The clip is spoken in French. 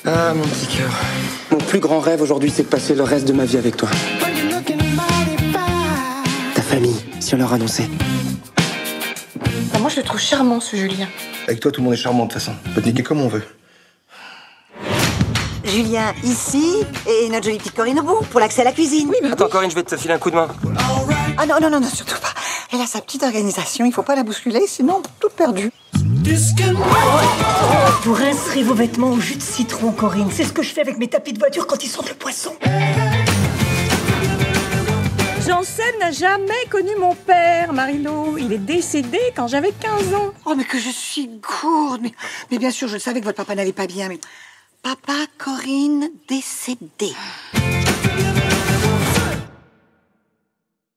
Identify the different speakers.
Speaker 1: Ah, mon petit cœur. Mon plus grand rêve aujourd'hui, c'est de passer le reste de ma vie avec toi. Ta famille, si on leur annonçait.
Speaker 2: Bah, moi, je le trouve charmant, ce Julien.
Speaker 3: Avec toi, tout le monde est charmant de toute façon. On peut te niquer comme on veut.
Speaker 4: Julien, ici, et notre jolie petite Corinne au bout, pour l'accès à la cuisine.
Speaker 1: Oui, mais attends, Corinne, je vais te filer un coup de main.
Speaker 4: Ah non, non, non, non, surtout pas. Elle a sa petite organisation, il faut pas la bousculer, sinon, tout perdu.
Speaker 5: Vous rincerez vos vêtements au jus de citron, Corinne. C'est ce que je fais avec mes tapis de voiture quand ils sentent le poisson.
Speaker 6: Janssen n'a jamais connu mon père, Marilo. Il est décédé quand j'avais 15 ans.
Speaker 4: Oh, mais que je suis gourde. Mais bien sûr, je savais que votre papa n'allait pas bien, mais... Papa, Corinne, décédé.